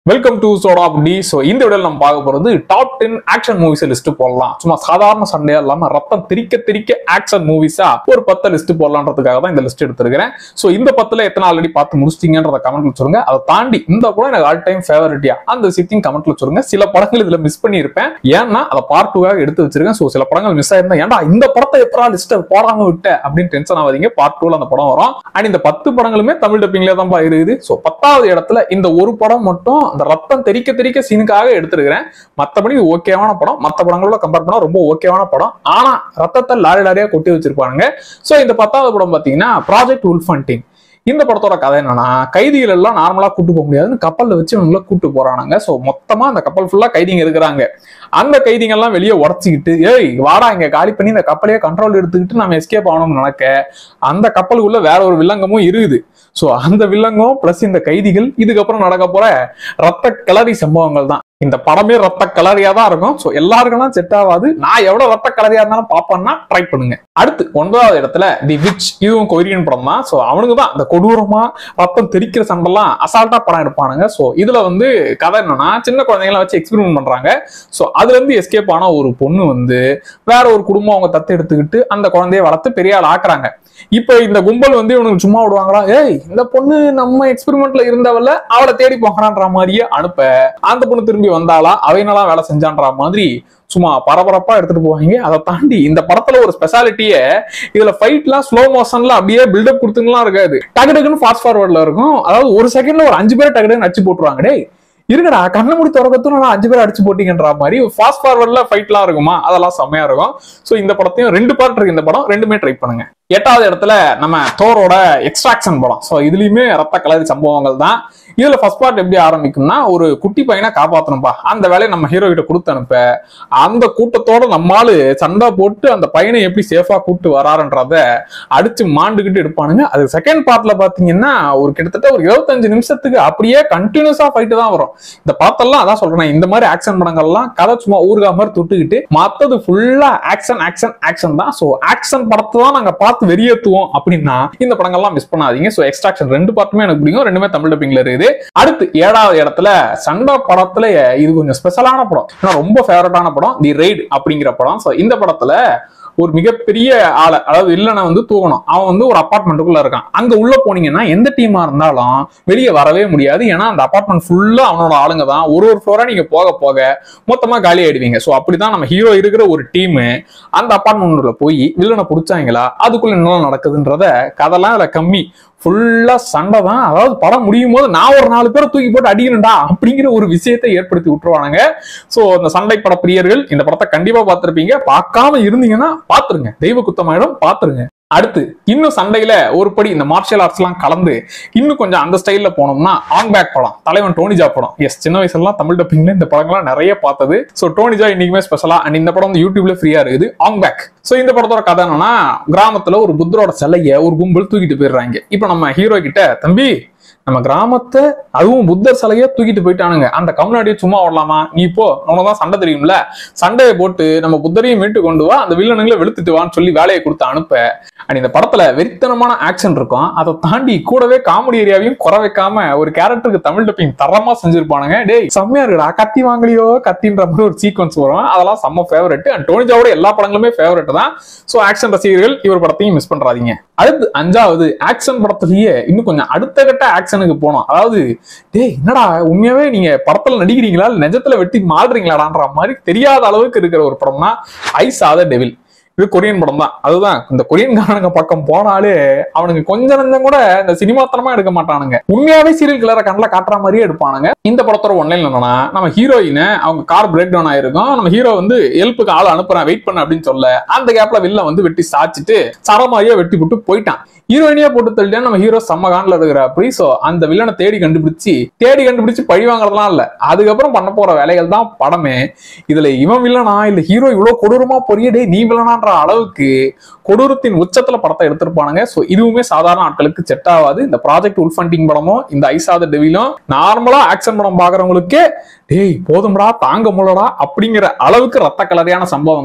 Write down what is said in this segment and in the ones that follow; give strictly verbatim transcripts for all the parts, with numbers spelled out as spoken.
Welcome to சோடா அப்படி. So இந்த வீடியோவில் நம்ம பார்க்க போகிறது top ten action movies list போடலாம். சும்மா சாதாரண சண்டையா இல்லாம ரத்தம் திரிக்க திரிக்க ஆக்ஷன் மூவிஸா ஒரு பத்து லிஸ்ட் போடலான்றதுக்காக தான் இந்த லிஸ்ட் எடுத்திருக்கிறேன். ஸோ இந்த பத்துல எத்தனை ஆல்ரெடி பார்த்து முடிச்சிட்டீங்கன்றத கமெண்ட்ல சொல்லுங்க. அதை தாண்டி இந்த படம் எனக்கு ஆல் டைம் ஃபேவரட்டியா அந்த விஷயத்தையும் கமெண்ட்ல சொல்லுங்க. சில படங்கள் இதுல மிஸ் பண்ணியிருப்பேன், ஏன்னா அதை பார்ட் டூவாக எடுத்து வச்சிருக்கேன். ஸோ சில படங்கள் மிஸ் ஆயிருந்தா ஏன்டா இந்த படத்தை எப்படா லிஸ்ட் போடாம விட்ட அப்படின்னு டென்ஷன் ஆகாதீங்க. பார்ட் டூல அந்த படம் வரும். அண்ட் இந்த பத்து படங்களுமே தமிழ் டப்பிங்ல தான் இருக்குது. ஸோ பத்தாவது இடத்துல இந்த ஒரு படம் மட்டும் அந்த ரத்தம் தெரிக்க தெரிக்க சீனுக்காக எடுத்திருக்கிறேன். மத்தபடி ஓகேவான படம், மத்த படங்களோட கம்பேர் பண்ணா ரொம்ப ஓகேவான படம். ஆனா ரத்தத்தை லாரி லாரியா கொட்டி வச்சிருப்பாங்க. சோ இந்த பத்தாவது படம் பாத்தீங்கன்னா ப்ராஜெக்ட் உல்ஃப் ஹண்டிங். இந்த படத்தோட கதை என்னன்னா, கைதிகள் எல்லாம் நார்மலா கூட்டு போக முடியாதுன்னு கப்பல்ல வச்சு இவங்களை கூட்டு போறானுங்க. சோ மொத்தமா அந்த கப்பல் ஃபுல்லா கைதிங்க இருக்கிறாங்க. அந்த கைதிங்க எல்லாம் வெளியே உடச்சிக்கிட்டு, ஏய் வாடா இங்க காலி பண்ணி இந்த கப்பலையே கண்ட்ரோல் எடுத்துக்கிட்டு நம்ம எஸ்கேப் ஆகணும்னு நினைக்க, அந்த கப்பலுக்குள்ள வேற ஒரு வில்லங்கமும் இருக்குது. சோ அந்த வில்லங்கம் பிளஸ் இந்த கைதிகள் இதுக்கப்புறம் நடக்க போற ரத்த கிளறி சம்பவங்கள் தான். இந்த படமே ரத்த கலரியா தான் இருக்கும். சோ எல்லாருக்கும் செட் ஆகாது. நான் எவ்வளவு ரத்த கலரியா இருந்தாலும் பாப்பேன்னா ட்ரை பண்ணுங்க. அடுத்து ஒன்பதாவது இடத்துல தி விச். இதுவும் கொரியன் படம் தான். சோ அவனுக்கு தான் இந்த கொடூரமா ரத்தம் தெரிக்கிற சண்டெல்லாம் அசால்ட்டா படம் எடுப்பானுங்க. சோ இதுல வந்து கதை என்னன்னா, சின்ன குழந்தைங்களை வச்சு எக்ஸ்பெரிமெண்ட் பண்றாங்க. சோ அதுல இருந்து எஸ்கேப் ஆன ஒரு பொண்ணு வந்து வேற ஒரு குடும்பம் அவங்க தத்து எடுத்துக்கிட்டு அந்த குழந்தைய வளர்த்து பெரிய ஆள் ஆக்குறாங்க. இப்ப இந்த கும்பல் வந்து இவனுக்கு சும்மா விடுவாங்களா, ஏய் இந்த பொண்ணு நம்ம எக்ஸ்பெரிமெண்ட்ல இருந்தவள அவளை தேடி போகிறான்ற மாதிரியே அனுப்ப, அந்த பொண்ணு திரும்பி வந்தாளா அவைனெல்லாம் வேலை செஞ்சான்ற மாதிரி சும்மா பரபரப்பா எடுத்துட்டு போவாங்க. அதை தாண்டி இந்த படத்துல ஒரு ஸ்பெஷாலிட்டியே, இதுல ஃபைட் எல்லாம் ஸ்லோ மோஷன்ல அப்படியே பில்டப் கொடுத்துலாம் இருக்காது. டக்கு டக்குன்னு ஃபாஸ்ட் ஃபார்வர்ட்ல இருக்கும். அதாவது ஒரு செகண்ட்ல ஒரு அஞ்சு பேர் டக்கு டக்குன்னு அடிச்சு போட்டுருவாங்க. டேய் இருக்கடா கண்ண முடி திறக்கத்துல அஞ்சு பேர் அடிச்சு போட்டீங்கன்ற மாதிரி ஃபாஸ்ட் ஃபார்வர்ட்ல ஃபைட் எல்லாம் இருக்குமா, அதெல்லாம் செம்மையா இருக்கும். சோ இந்த படத்தையும் ரெண்டு பார்ட் இருக்கு. இந்த படம் ரெண்டுமே ட்ரை பண்ணுங்க. எட்டாவது இடத்துல நம்ம தோரோட எக்ஸ்ட்ராக்ஷன் படம். சோ இதுலயுமே ரத்த கலரி சம்பவங்கள் தான். இதுல ஃபர்ஸ்ட் பார்ட் எப்படி ஆரம்பிக்கும்னா, ஒரு குட்டி பையனை காப்பாத்தணும்பா, அந்த வேலையை நம்ம ஹீரோ கிட்ட கொடுத்து அனுப்ப, அந்த கூட்டத்தோட நம்மாலு சண்டை போட்டு அந்த பையனை எப்படி சேஃபா கூட்டு வராருன்றத அடிச்சு மாண்டுகிட்டு எடுப்பானுங்க. அது செகண்ட் பார்ட்ல பாத்தீங்கன்னா ஒரு கிட்டத்தட்ட ஒரு இருபத்தஞ்சு நிமிஷத்துக்கு அப்படியே கண்டினியூஸா ஃபைட்டு தான் வரும். இந்த படத்தெல்லாம் அதான் சொல்றேன், இந்த மாதிரி ஆக்ஷன் படங்கள்லாம் கதை சும்மா ஊருகா மாதிரி தொட்டுக்கிட்டு மத்தது ஃபுல்லா ஆக்ஷன் ஆக்ஷன் ஆக்ஷன் தான். சோ ஆக்ஷன் படத்தை தான் நாங்க பார்த்து வெறியேத்துவோம் அப்படின்னா இந்த படங்கள்லாம் மிஸ் பண்ணாதீங்க. சோ எக்ஸ்ட்ராக்ஷன் ரெண்டு பார்ட்டுமே எனக்கு பிடிக்கும், ரெண்டுமே தமிழ் டப்பிங்ல இருக்குது. அடுத்து ஏழாவது இடத்துல சண்டை படத்துல இது கொஞ்சம் ஸ்பெஷலான படம், ரொம்ப ஃபேவரட்டான படம், தி ரெய்ட் அப்படிங்கிற படம். சோ இந்த படத்துல ஒரு மிகப்பெரிய ஆளை, அதாவது வில்லனை வந்து தூக்கணும். அவன் வந்து ஒரு அபார்ட்மெண்ட்டுக்குள்ள இருக்கான். அங்க உள்ள போனீங்கன்னா எந்த டீமா இருந்தாலும் வெளியே வரவே முடியாது. ஏன்னா அந்த அபார்ட்மெண்ட் ஃபுல்லா அவனோட ஆளுங்க தான். ஒரு ஒரு ஃப்ளோரா நீங்க போக போக மொத்தமா காலி ஆயிடுவீங்க. சோ அப்படிதான் நம்ம ஹீரோ இருக்கிற ஒரு டீம் அந்த அபார்ட்மெண்ட்ல போய் வில்லனை பிடிச்சாங்களா, அதுக்குள்ள என்ன நடக்குதுன்றத கதெல்லாம் அதுல கம்மி, ஃபுல்லா சண்டை தான். அதாவது படம் முடியும் போது நான் ஒரு நாலு பேரை தூக்கி போட்டு அடிக்கணும்டா அப்படிங்கிற ஒரு விஷயத்தை ஏற்படுத்தி விட்டுருவானுங்க. சோ இந்த சண்டை பட பிரியர்கள் இந்த படத்தை கண்டிப்பா பார்த்திருப்பீங்க. பார்க்காம இருந்தீங்கன்னா பாத்துருங்க, தெய்வ குத்தமாயிடும், பாத்துருங்க. அடுத்து இன்னும் சண்டையில ஒரு படி இந்த மார்ஷியல் ஆர்ட்ஸ் எல்லாம் கலந்து இன்னும் கொஞ்சம் அந்த ஸ்டைல்ல போனோம்னா ஆங் பேக் படம், தலைவன் டோனிஜா படம். எஸ், சின்ன வயசுல எல்லாம் தமிழ் டப்பிங்ல இந்த படங்கள்லாம் நிறைய பார்த்தது. சோ டோனிஜா இன்னைக்குமே ஸ்பெஷலா. அண்ட் இந்த படம் வந்து யூடியூப்ல ஃப்ரீயா இருக்குது, ஆங் பேக். சோ இந்த படத்தோட கதை என்னன்னா, கிராமத்துல ஒரு புத்தரோட சிலைய ஒரு கும்பல் தூக்கிட்டு போயிடுறாங்க. இப்ப நம்ம ஹீரோ கிட்ட, தம்பி நம்ம கிராமத்தை அதுவும் புத்தர் சிலைய தூக்கிட்டு போயிட்டானுங்க, அந்த கம்நாடியை சும்மா விடலாமா, நீ இப்போ உனதான் சண்டை தெரியும்ல, சண்டையை போட்டு நம்ம புத்தரையும் மீட்டு கொண்டு வா, அந்த வில்லனுங்களை வெளுத்துட்டு வான்னு சொல்லி வேலையை கொடுத்து அனுப்ப. அண்ட் இந்த படத்துல வெறித்தனமான ஆக்ஷன் இருக்கும். அதை தாண்டி கூடவே காமெடி ஏரியாவையும் குறை வைக்காம ஒரு கேரக்டருக்கு தமிழ் டப்பிங் தரமா செஞ்சிருப்பானுங்க. டேய் செம்மையா இருக்குடா, கத்தி வாங்கலையோ கத்தின்ற மாதிரி ஒரு சீக்வன்ஸ் வரும். அதெல்லாம் செம்ம ஃபேவரட். அண்ட் டோனிஜாவோட எல்லா படங்களுமே ஃபேவரட் தான். சோ ஆக்ஷன் ரசிகர்கள் இவர் படத்தையும் மிஸ் பண்றாதீங்க. அடுத்து அஞ்சாவது ஆக்ஷன் படத்திலேயே இன்னும் கொஞ்சம் அடுத்த கட்ட ஆக்ஷனுக்கு போனோம். அதாவது டேய் என்னடா உண்மையாவே நீங்க படத்துல நடிக்கிறீங்களா நெஜத்துல வெட்டி மாடுறீங்களாடான்ற மாதிரி தெரியாத அளவுக்கு இருக்கிற ஒரு படம்னா ஐ சா தி டெவில். இது கொரியன் படம் தான். அதுதான் இந்த கொரியன்காரனுங்க பக்கம் போனாலே அவனுக்கு கொஞ்சம் நஞ்சம் கூட இந்த சினிமாத்தனமா எடுக்க மாட்டானுங்க, உண்மையாவே சீரியல் கிளற கண்ணுல காட்டுற மாதிரியே எடுப்பானுங்க. இந்த படத்தோட ஒன்லைன் என்னன்னா, நம்ம ஹீரோயினை அவங்க கார் பிரேக் டவுன் ஆயிருக்கும், நம்ம ஹீரோ வந்து ஹெல்ப்புக்கு ஆள் அனுப்புறேன் வெயிட் பண்ண அப்படின்னு சொல்ல, அந்த கேப்ல வில்ல வந்து வெட்டி சாச்சிட்டு சரமாரியா வெட்டி போட்டு போயிட்டான். ஹீரோயினியா போட்டு தள்ளிட்டா நம்ம ஹீரோ செம்ம காண்டில் இருக்கிற அப்படி. சோ அந்த வில்லனை தேடி கண்டுபிடிச்சு தேடி கண்டுபிடிச்சு பழி வாங்குறதுலாம் இல்ல, அதுக்கப்புறம் பண்ண போற வேலைகள் தான் படமே. இதுல இவன் வில்லனா இல்ல ஹீரோ இவ்வளவு கொடூரமா பொரியடே நீ வில்லனான்ற அளவுக்கு கொடூரத்தின் உச்சத்துல படத்தை எடுத்திருப்பானுங்க. சோ இதுவுமே சாதாரண ஆட்களுக்கு செட் ஆகாது. இந்த ப்ராஜெக்ட் உல்ஃப் ஹண்டிங் படமும் இந்த ஐ சா தி டெவிலும் நார்மலா ஆக்ஷன் படம் பாக்குறவங்களுக்கு டேய் போதும்டா தாங்க முடியலடா அப்படிங்கிற அளவுக்கு ரத்த கலரியான சம்பவங்கள்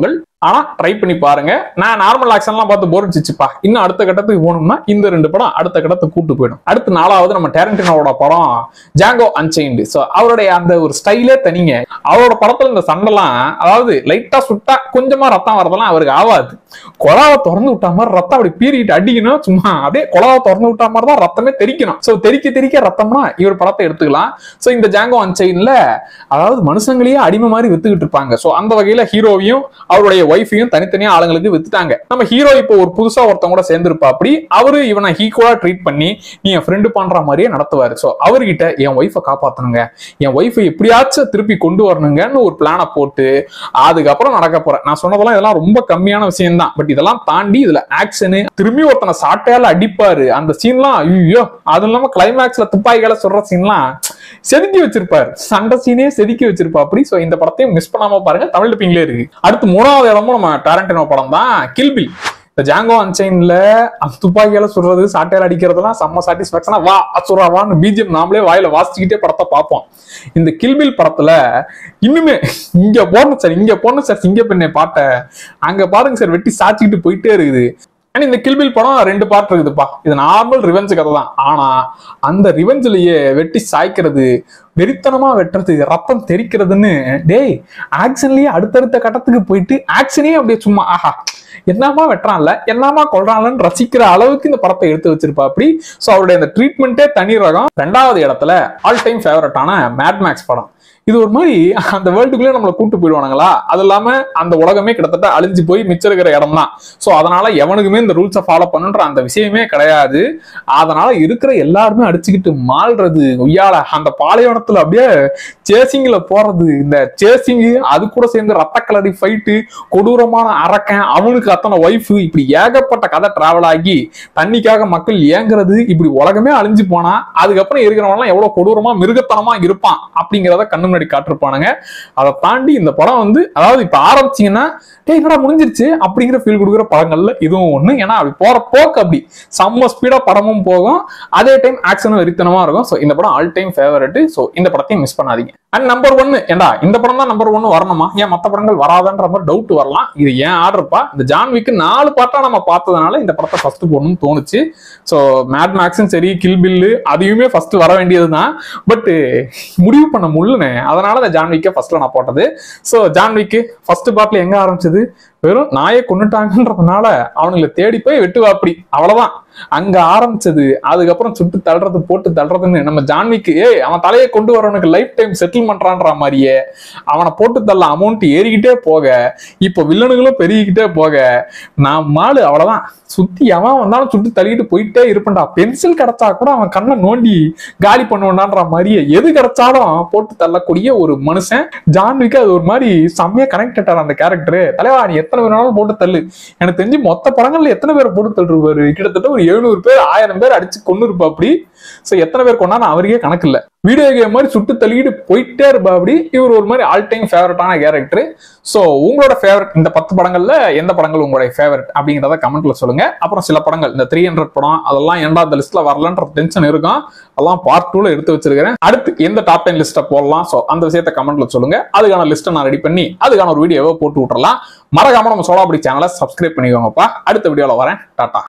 ஆனா ட்ரை பண்ணி பாருங்க. நான் நார்மல் ஆக்ஷன்லாம் பார்த்து போர் அடிச்சுப்பா, இன்னும் அடுத்த கட்டத்துக்கு போகணும்னா இந்த ரெண்டு படம் அடுத்த கட்டத்துக்கு கூட்டு போயிடும். அடுத்து நாலாவது நம்ம டாரன்டினோவோட படம் ஜாங்கோ அன்செயின்டு. சோ அவருடைய அந்த ஒரு ஸ்டைலே தனிங்க. அவரோட படத்துல இந்த சண்டைலாம், அதாவது லைட்டா சுட்டா கொஞ்சமா ரத்தம் வரதெல்லாம் அவருக்கு ஆகாது. கொலாவை திறந்து விட்டா மாதிரி ரத்தம் அப்படி பீறிட்டு அடிக்கணும், சும்மா அப்படியே கொலாவை திறந்து விட்டா மாதிரி தான் ரத்தமே தெரிக்கணும். சோ தெறிக்க தெறிக்க ரத்தம்னா இவர் படத்தை எடுத்துக்கலாம். சோ இந்த ஜாங்கோ அன்செயின்ல அதாவது மனுஷங்களையே அடிமை மாதிரி வித்துக்கிட்டு இருப்பாங்க. சோ அந்த வகையில ஹீரோவையும் அவருடைய ஒய்ஃபையும் தனித்தனியா ஆளுங்களுக்கு வித்துட்டாங்க. நம்ம ஹீரோ இப்போ ஒரு புதுசா ஒருத்தவங்க கூட சேர்ந்திருப்பா, அப்படி அவரு இவனை ஈக்குவலா ட்ரீட் பண்ணி நீ என் ஃப்ரெண்டு பண்ற மாதிரியே நடத்துவாரு. சோ அவர்கிட்ட என் ஒய்ஃபை காப்பாத்தணுங்க, என் ஒய்ஃபை எப்படியாச்சும் திருப்பி கொண்டு வரணுங்கன்னு ஒரு பிளானை போட்டு அதுக்கப்புறம் நடக்க போறேன். நான் சொன்னதெல்லாம் இதெல்லாம் ரொம்ப கம்மியான விஷயம் தான். பட் இதெல்லாம் தாண்டி இதுல ஆக்ஷனு, திரும்பி ஒருத்தனை சாட்டையால அடிப்பாரு, அந்த சீன்லாம் ஐயோ. அது இல்லாம கிளைமேக்ஸ்ல துப்பாக்கிகளை சொல்ற சீன்லாம் செதுக்கி வச்சிருப்பாரு, சண்டை சீனே செதுக்கி வச்சிருப்பா அப்படி. சோ இந்த படத்தையும் மிஸ் பண்ணாம பாருங்க, தமிழ் டப்பிங்லே இருக்கு. அடுத்து மூணாவது இடமும் நம்ம டாரன்டினோ படம் தான், கில் பில். இந்த ஜாங்கோ அன்செயின்ல அந்த துப்பாக்கியால சுடுறது, சாட்டையால அடிக்கிறதுலாம் செம்ம சாட்டிஸ்பாக்சனா, வா அசுரா வான்னு பிஜிஎம் நாமளே வாயில வாசிச்சுக்கிட்டே படத்தை பார்ப்போம். இந்த கில் பில் படத்துல இன்னுமே இங்க போடணும் சார், இங்க போடணும் சார், சிங்க பெண்ணை பாட்ட அங்க பாருங்க சார், வெட்டி சாச்சிக்கிட்டு போயிட்டே இருக்குது. இந்த கில் பில் படம் ரெண்டு பார்ட் இருக்குதுப்பா. இது நார்மல் ரிவெஞ்ச் கதை தான். ஆனா அந்த ரிவெஞ்சிலேயே வெட்டி சாய்க்கிறது, வெறித்தனமா வெட்டுறது, ரத்தம் தெரிக்கிறதுன்னு டேய் ஆக்ஷன்லயே அடுத்தடுத்த கட்டத்துக்கு போயிட்டு ஆக்ஷனே அப்படியே சும்மா ஆஹா என்னமா வெட்டுறான்ல என்னமா கொள்றான்லன்னு ரசிக்கிற அளவுக்கு இந்த படத்தை எடுத்து வச்சிருப்பா அப்படி. சோ அவருடைய அந்த ட்ரீட்மெண்ட்டே தனி ரகம். ரெண்டாவது இடத்துல ஆல் டைம் ஃபேவரட்டான மேட் மேக்ஸ் படம். இது ஒரு மாதிரி அந்த வேர்ல்டுக்குள்ளே நம்மளை கூட்டு போயிடுவானுங்களா. அது இல்லாம அந்த உலகமே கிட்டத்தட்ட அழிஞ்சு போய் மிச்சம் இருக்கிற இடம் தான். சோ அதனால எவனுக்குமே இந்த ரூல்ஸை ஃபாலோ பண்ணுன்ற அந்த விஷயமே கிடையாது. அதனால இருக்கிற எல்லாருமே அடிச்சுக்கிட்டு மாள்றது, உய்யால அந்த பாலைவனத்துல அப்படியே சேசிங்ல போறது, இந்த சேசிங் அது கூட சேர்ந்து ரத்த கலரி ஃபைட்டு, கொடூரமான அரக்கன், அவனுக்கு அத்தனை ஒய்ஃபு, இப்படி ஏகப்பட்ட கதை டிராவல் ஆகி தண்ணிக்காக மக்கள் ஏங்குறது, இப்படி உலகமே அழிஞ்சு போனா அதுக்கப்புறம் இருக்கிறவங்கலாம் எவ்வளவு கொடூரமா மிருகத்தனமா இருப்பான் அப்படிங்கிறத கண்ணு காட்டிருப்பானுங்க. அதை தாண்டி இந்த படம் வந்து, அதாவது இப்ப ஆரம்பிச்சீங்கன்னா டேய் என்னடா முடிஞ்சிருச்சு அப்படிங்கிற ஃபீல் கொடுக்குற படங்கள்ல இதுவும் ஒண்ணு. ஏன்னா அப்படி போற போக்கு அப்படி செம்ம ஸ்பீடா படமும் போகும், அதே டைம் ஆக்ஷனும் வெறித்தனமா இருக்கும். சோ இந்த படம் ஆல் டைம் ஃபேவரட். சோ இந்த படத்தையும் மிஸ் பண்ணாதீங்க. அண்ட் நம்பர் ஒன்னு, ஏண்டா இந்த படம் தான் நம்பர் ஒன்னு வரணுமா, ஏன் மற்ற படங்கள் வராதன்ற மாதிரி டவுட் வரலாம். இது ஏன் ஆர்டர்ப்பா, இந்த ஜான் விக் நாலு பார்ட்டா நம்ம பார்த்ததுனால இந்த படத்தை ஃபர்ஸ்ட் போடணும்னு தோணுச்சு. சோ மேட் மேக்ஸும் சரி, கில் பில்லு அதையுமே ஃபர்ஸ்ட் வர வேண்டியதுதான். பட் முடிவு பண்ண முடியலனே, அதனால இந்த ஜான் விக்கை ஃபர்ஸ்ட்ல நான் போட்டது. சோ ஜான் விக் ஃபர்ஸ்ட் பார்ட்ல எங்க ஆரம்பிச்சது, வெறும் நாயை கொண்டுட்டாங்கன்றதுனால அவனுங்களை தேடி போய் வெட்டுவா அப்படி, அவ்வளவுதான் அங்க ஆரம்பிச்சது. அதுக்கப்புறம் சுட்டு தள்ளுறது, போட்டு தள்ளுறதுன்னு நம்ம ஜான்விக்கு ஏய் அவன் தலையை கொண்டு வரவனுக்கு லைஃப் டைம் செட்டில் பண்றான்ற மாதிரியே அவனை போட்டு தள்ள அமௌண்ட் ஏறிக்கிட்டே போக, இப்போ வில்லனுங்களும் பெருகிக்கிட்டே போக, நான் மாடு அவ்வளவுதான் சுத்தி எவன் வந்தாலும் சுட்டு தள்ளிட்டு போயிட்டே இருப்பேன்டா. பென்சில் கிடைச்சா கூட அவன் கண்ணை நோண்டி காலி பண்ணுவான்டான்ற மாதிரியே எது கிடைச்சாலும் போட்டு தள்ளக்கூடிய ஒரு மனுஷன் ஜான்விக்கு. அது ஒரு மாதிரி செம்மையா கனெக்ட் ஆட்டார் அந்த கேரக்டர். தலைவா நீ எத்தனை பேராலும் போட்டு தள்ளு, எனக்கு தெரிஞ்சு மொத்த படங்கள்ல எத்தனை பேரை போட்டு தள்ளுவாரு, கிட்டத்தட்ட ஒரு எழுநூறு பேர் ஆயிரம் பேர் அடிச்சு கொண்டு இருப்பா அப்படி. சோ எத்தனை பேர் கொண்டான்னு அவருக்கே கணக்கு இல்ல, வீடியோ கேம் மாதிரி சுட்டு தள்ளிட்டு போயிட்டே இருப்பா அப்படி. இவர் ஒரு மாதிரி ஆல் டைம் ஃபேவரட்டான கேரக்டர். சோ உங்களோட ஃபேவரட் இந்த பத்து படங்கள்ல எந்த படங்கள் உங்களுடைய ஃபேவரட் அப்படிங்கிறத கமெண்ட்ல சொல்லுங்க. அப்புறம் சில படங்கள் இந்த த்ரீ ஹண்ட்ரட் படம் அதெல்லாம் ஏன்டா அந்த லிஸ்ட்ல வரலன்ற டென்ஷன் இருக்கும், அதெல்லாம் பார்ட் டூல எடுத்து வச்சிருக்கிறேன். அடுத்து எந்த டாப் டென் லிஸ்ட்டை போடலாம், சோ அந்த விஷயத்த கமெண்ட்ல சொல்லுங்க. அதுக்கான லிஸ்ட்டை நான் ரெடி பண்ணி அதுக்கான ஒரு வீடியோவை போட்டு விட்டுறலாம். மறக்காம நம்ம சோலாபுரி சேனலை சப்ஸ்கிரைப் பண்ணிக்கோங்கப்பா. அடுத்த வீடியோல வரேன். டாடா.